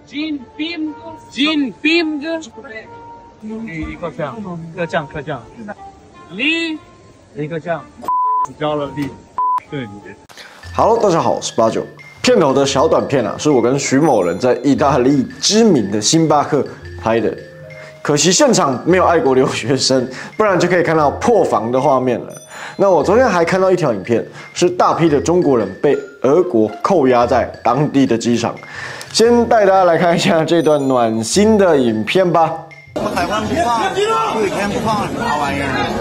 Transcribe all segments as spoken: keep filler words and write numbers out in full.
金兵哥，金兵哥，一个酱，一个酱，客酱，你一个酱，交了力，对你。 Hello， 大家好，我是八九。片头的小短片啊，是我跟徐某人在意大利知名的星巴克拍的。可惜现场没有爱国留学生，不然就可以看到破防的画面了。那我昨天还看到一条影片，是大批的中国人被俄国扣押在当地的机场。先带大家来看一下这段暖心的影片吧。 海关不放，有一天不放啥玩意儿啊？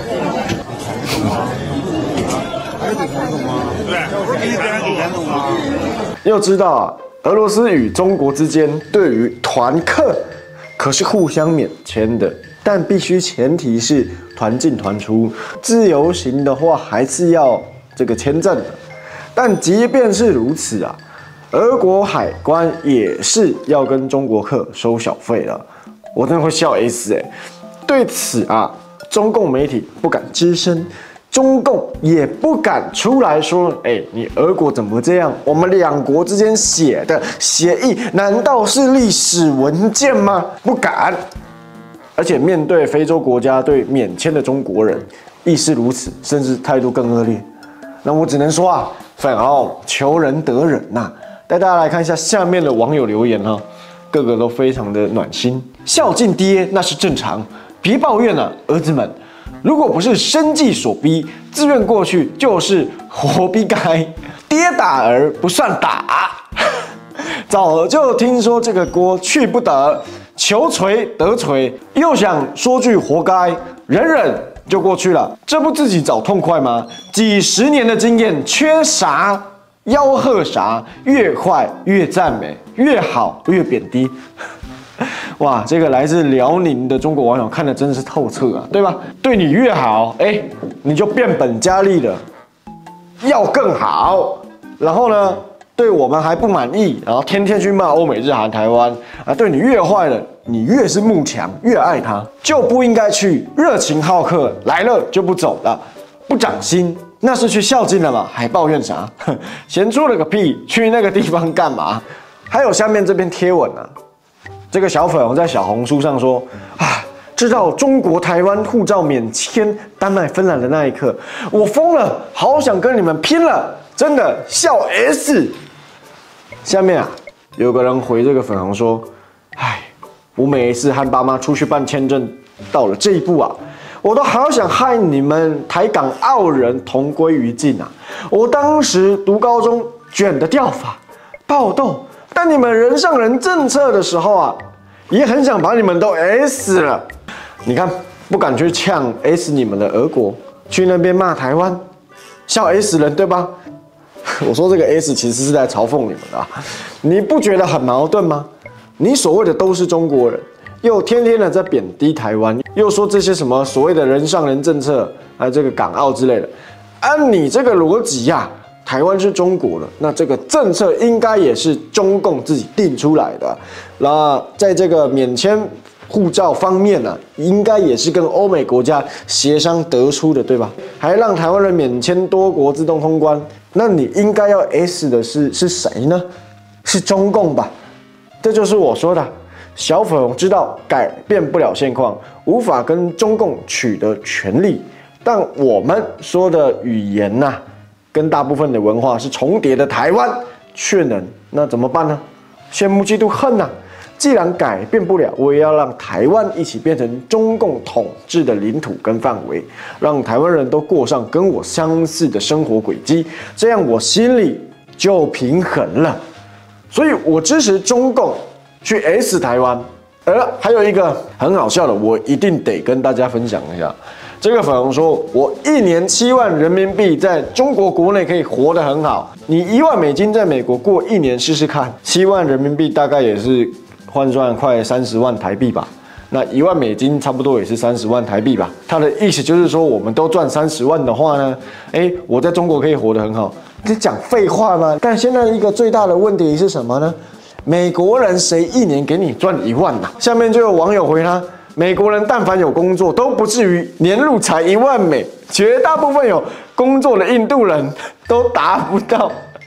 还是给钱走吗？对，不是给别人给钱走吗？ 要知道啊，俄罗斯与中国之间对于团客可是互相免签的，但必须前提是团进团出，自由行的话还是要这个签证的。但即便是如此啊，俄国海关也是要跟中国客收小费的。我真的会笑 S 哎、欸！对此啊，中共媒体不敢吱声。中共也不敢出来说，哎、欸，你俄国怎么这样？我们两国之间写的协议难道是历史文件吗？不敢。而且面对非洲国家对免签的中国人，亦是如此，甚至态度更恶劣。那我只能说啊，粉红求人得人呐、啊。带大家来看一下下面的网友留言哈、啊，个个都非常的暖心。孝敬爹那是正常，别抱怨了，儿子们。如果不是生计所逼，自愿过去就是活逼该。爹打儿不算打，早就听说这个锅去不得，求锤得锤，又想说句活该，忍忍就过去了。这不自己找痛快吗？几十年的经验，缺啥吆喝啥，越快越赞美，越好越贬低。哇，这个来自辽宁的中国网友看得真是透彻啊，对吧？对你越好，哎，你就变本加厉了，要更好。然后呢，对我们还不满意，然后天天去骂欧美日韩台湾啊，对你越坏了，你越是慕强，越爱他，就不应该去热情好客，来了就不走了，不长心，那是去孝敬了嘛，还抱怨啥？闲出了个屁，去那个地方干嘛？还有下面这篇贴文啊。这个小粉红在小红书上说啊，知道中国台湾护照免签丹麦芬兰的那一刻，我疯了，好想跟你们拼了，真的笑 S。下面啊，有个人回这个粉红说，唉，我每一次和爸妈出去办签证，到了这一步啊，我都好想和你们台港澳人同归于尽啊。我当时读高中卷的掉发、爆痘。但你们人上人政策的时候啊，也很想把你们都 S 了。你看，不敢去呛 S 你们的俄国，去那边骂台湾，笑 S 人，对吧？我说这个 S 其实是在嘲讽你们的啊，你不觉得很矛盾吗？你所谓的都是中国人，又天天的在贬低台湾，又说这些什么所谓的人上人政策啊，这个港澳之类的，按你这个逻辑呀、啊。台湾是中国的，那这个政策应该也是中共自己定出来的。那在这个免签护照方面呢、啊，应该也是跟欧美国家协商得出的，对吧？还让台湾人免签多国自动通关，那你应该要 S 的是是谁呢？是中共吧？这就是我说的，小粉红知道改变不了现况，无法跟中共取得权利，但我们说的语言呐、啊。跟大部分的文化是重叠的台湾却能，那怎么办呢？羡慕嫉妒恨呐、啊！既然改变不了，我也要让台湾一起变成中共统治的领土跟范围，让台湾人都过上跟我相似的生活轨迹，这样我心里就平衡了。所以我支持中共去 S 台湾。而还有一个很好笑的，我一定得跟大家分享一下。这个粉红说，我一年七万人民币在中国国内可以活得很好，你一万美金在美国过一年试试看，七万人民币大概也是换算快三十万台币吧，那一万美金差不多也是三十万台币吧。他的意思就是说，我们都赚三十万的话呢，哎，我在中国可以活得很好，这讲废话吗？但现在一个最大的问题是什么呢？美国人谁一年给你赚一万呐、啊？下面就有网友回他。美国人但凡有工作，都不至于年入才一万美，绝大部分有工作的印度人都达不到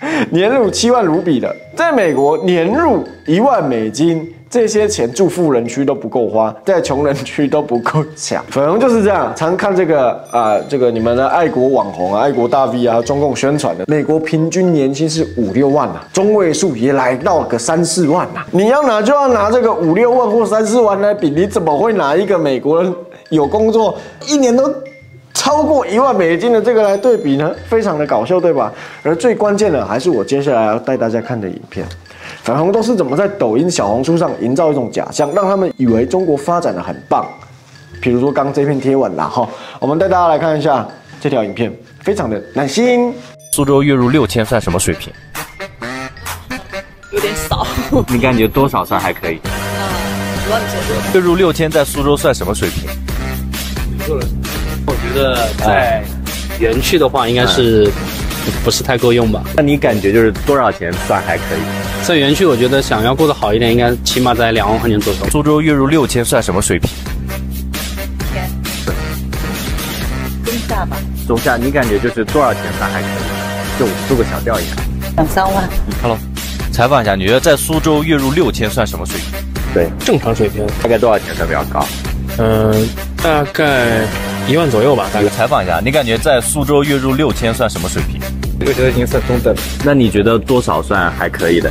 年入七万卢比的，在美国年入一万美金。这些钱住富人区都不够花，在穷人区都不够抢。粉红就是这样，常看这个啊、呃，这个你们的爱国网红啊、爱国大 V 啊，中共宣传的，美国平均年薪是五六万啊，中位数也来到个三四万啊。你要拿就要拿这个五六万或三四万来比，你怎么会拿一个美国人有工作一年都超过一万美金的这个来对比呢？非常的搞笑，对吧？而最关键的还是我接下来要带大家看的影片。粉红都是怎么在抖音、小红书上营造一种假象，让他们以为中国发展的很棒。比如说刚这篇贴文啦，哈，我们带大家来看一下这条影片，非常的暖心。 苏州月入六千算什么水平？ 有点少。 你感觉多少算还可以？ 嗯，一万左右。 月入六千在苏州算什么水平？ 我觉得在园区的话，应该是不是太够用吧？ 那你感觉就是多少钱算还可以？ 在园区，我觉得想要过得好一点，应该起码在两万块钱左右。 苏州月入六千算什么水平？ 天，中下吧。 中下，你感觉就是多少钱算还可以？就我们做个小调研。 两三万。 Hello， 采访一下，你觉得在苏州月入六千算什么水平？ 对，正常水平。 大概多少钱算比较高？ 嗯，大概一万左右吧。大概采访一下，你感觉在苏州月入六千算什么水平？ 我觉得已经算中等了。 那你觉得多少算还可以的？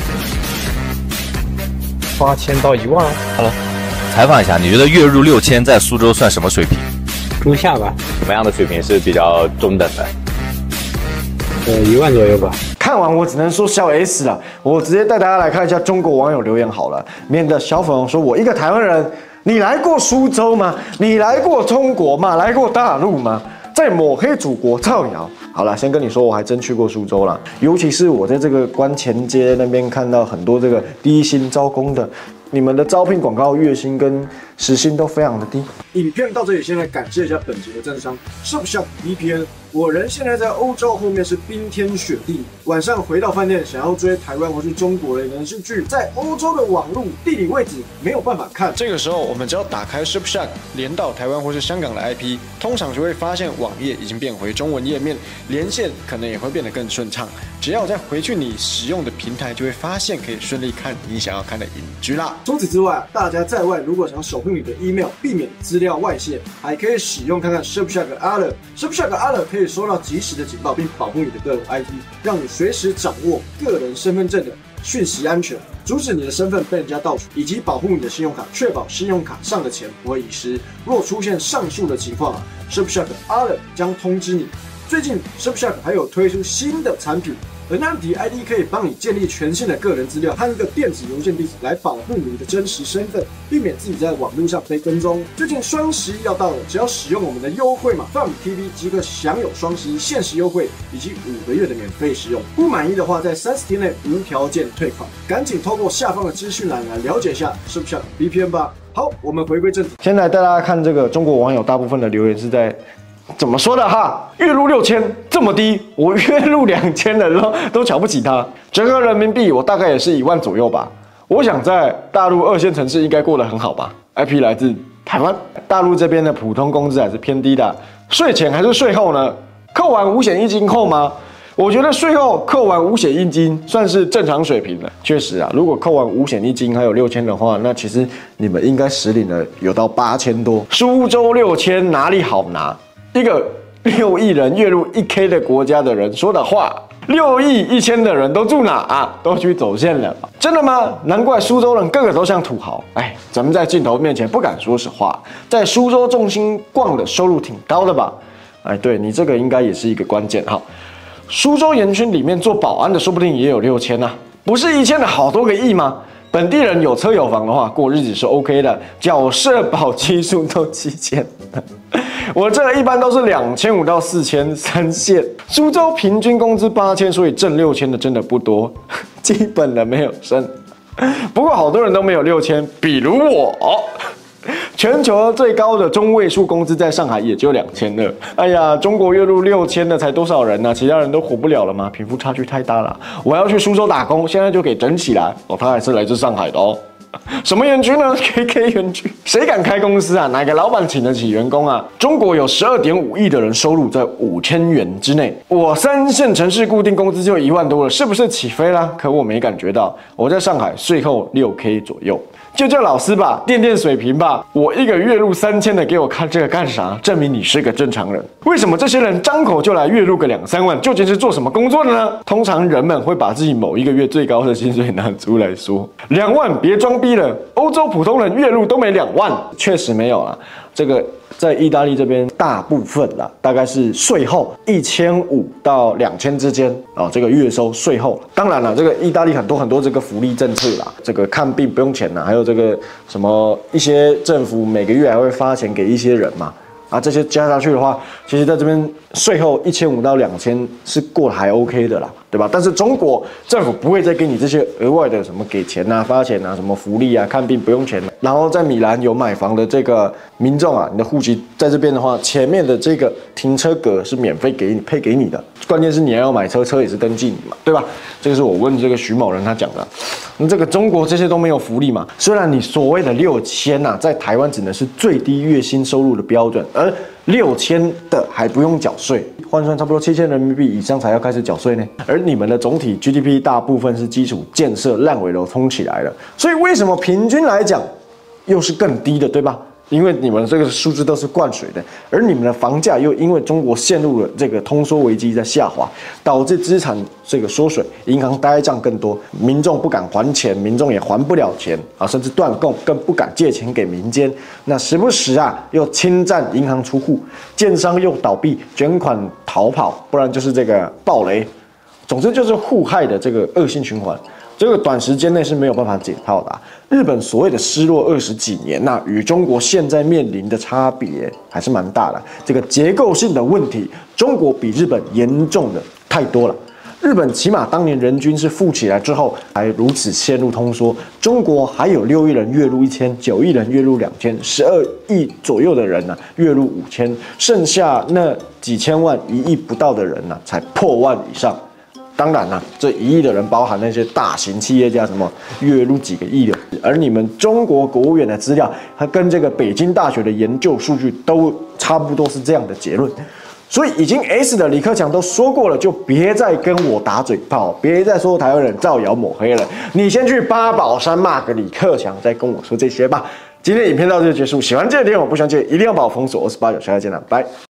八千到一万。 Hello， 采访一下，你觉得月入六千在苏州算什么水平？ 中下吧。 什么样的水平是比较中等的？ 呃，一万左右吧。 看完我只能说小 S 了，我直接带大家来看一下中国网友留言好了，免得小粉红说我一个台湾人，你来过苏州吗？你来过中国吗？来过大陆吗？在抹黑祖国造谣。好了，先跟你说，我还真去过苏州啦，尤其是我在这个关前街那边看到很多这个低薪招工的，你们的招聘广告月薪跟时薪都非常的低。影片到这里，先来感谢一下本节的赞助商 Surfshark V P N。我人现在在欧洲，后面是冰天雪地，晚上回到饭店，想要追台湾或是中国的连续剧，在欧洲的网络地理位置没有办法看。这个时候，我们只要打开 Surfshark， 连到台湾或是香港的 I P， 通常就会发现网页已经变回中文页面，连线可能也会变得更顺畅。只要再回去你使用的平台，就会发现可以顺利看你想要看的影剧啦。除此之外，大家在外如果想守护你的 email， 避免资料外泄，还可以使用看看 Surfshark Alert。Surfshark Alert 可以收到及时的警报，并保护你的个人 I D， 让你随时掌握个人身份证的讯息安全，阻止你的身份被人家盗取，以及保护你的信用卡，确保信用卡上的钱不会遗失。若出现上述的情况啊 ，Surfshark Alert 将通知你。最近 Surfshark 还有推出新的产品。N F T I D 可以帮你建立全新的个人资料和一个电子邮件地址，来保护你的真实身份，避免自己在网络上被跟踪。最近双十一要到了，只要使用我们的优惠码 F A M T V 即可享有双十一限时优惠以及五个月的免费使用。不满意的话，在三十天内无条件退款。赶紧透过下方的资讯栏来了解一下 Surfshark V P N 吧。好，我们回归正题，先来带大家看这个中国网友大部分的留言是在。怎么说的哈？月入六千这么低，我月入两千的都都瞧不起他。折合人民币，我大概也是一万左右吧。我想在大陆二线城市应该过得很好吧。I P 来自台湾，大陆这边的普通工资还是偏低的。税前还是税后呢？扣完五险一金后吗？我觉得税后扣完五险一金算是正常水平了。确实啊，如果扣完五险一金还有六千的话，那其实你们应该实领了有到八千多。苏州六千哪里好拿？一个六亿人月入一 K 的国家的人说的话，六亿一千的人都住哪啊？都去走线了，真的吗？难怪苏州人个个都像土豪。哎，咱们在镜头面前不敢说实话，在苏州重心逛的收入挺高的吧？哎，对你这个应该也是一个关键哈。苏州园区里面做保安的，说不定也有六千呐，不是一千的好多个亿吗？本地人有车有房的话，过日子是 OK 的，缴社保基数都七千。我这一般都是两千五到四千三线。苏州平均工资八千，所以挣六千的真的不多，基本的没有升。不过好多人都没有六千，比如我。全球最高的中位数工资在上海也就两千二。哎呀，中国月入六千的才多少人呢、啊？其他人都活不了了吗？贫富差距太大了。我要去苏州打工，现在就给整起来。哦，他还是来自上海的哦。 什么园区呢 ？K K 园区，谁敢开公司啊？哪个老板请得起员工啊？中国有十二点五亿的人收入在五千元之内，我三线城市固定工资就一万多了，是不是起飞啦？可我没感觉到，我在上海税后六 K 左右。就叫老师吧，垫垫水平吧。我一个月入三千的，给我看这个干啥？证明你是个正常人。为什么这些人张口就来月入个两三万？究竟是做什么工作的呢？通常人们会把自己某一个月最高的薪水拿出来说，两万，别装逼了。欧洲普通人月入都没两万，确实没有啊。这个在意大利这边，大部分啦，大概是税后一千五到两千之间啊、哦，这个月收税后。当然了，这个意大利很多很多这个福利政策啦，这个看病不用钱啦，还有这个什么一些政府每个月还会发钱给一些人嘛。啊，这些加下去的话，其实在这边税后一千五到两千是过得还 OK 的啦，对吧？但是中国政府不会再给你这些额外的什么给钱啊、发钱啊、什么福利啊、看病不用钱。然后在米兰有买房的这个民众啊，你的户籍在这边的话，前面的这个停车格是免费给你配给你的，关键是你要买车，车也是登记你嘛，对吧？这个是我问这个徐某人他讲的。那这个中国这些都没有福利嘛？虽然你所谓的六千呐，在台湾只能是最低月薪收入的标准，而六千的还不用缴税，换算差不多七千人民币以上才要开始缴税呢。而你们的总体 G D P 大部分是基础建设烂尾楼冲起来的，所以为什么平均来讲又是更低的，对吧？因为你们这个数字都是灌水的，而你们的房价又因为中国陷入了这个通缩危机在下滑，导致资产这个缩水，银行呆账更多，民众不敢还钱，民众也还不了钱啊，甚至断供，更不敢借钱给民间。那时不时啊又侵占银行出户，建商又倒闭，卷款逃跑，不然就是这个暴雷，总之就是互害的这个恶性循环。这个短时间内是没有办法解套的、啊。日本所谓的失落二十几年，那与中国现在面临的差别还是蛮大的。这个结构性的问题，中国比日本严重的太多了。日本起码当年人均是富起来之后，还如此陷入通缩。中国还有六亿人月入一千，九亿人月入两千，十二亿左右的人呢、啊、月入五千，剩下那几千万、一亿不到的人呢、啊、才破万以上。当然啦、啊，这一亿的人包含那些大型企业家，什么月入几个亿的。而你们中国国务院的资料，它跟这个北京大学的研究数据都差不多是这样的结论。所以已经 S 的李克强都说过了，就别再跟我打嘴炮，别再说台湾人造谣抹黑了。你先去八宝山骂个李克强，再跟我说这些吧。今天影片到这就结束，喜欢这个点我不喜欢这个一定要把我封锁。我是八九，下次见了，拜。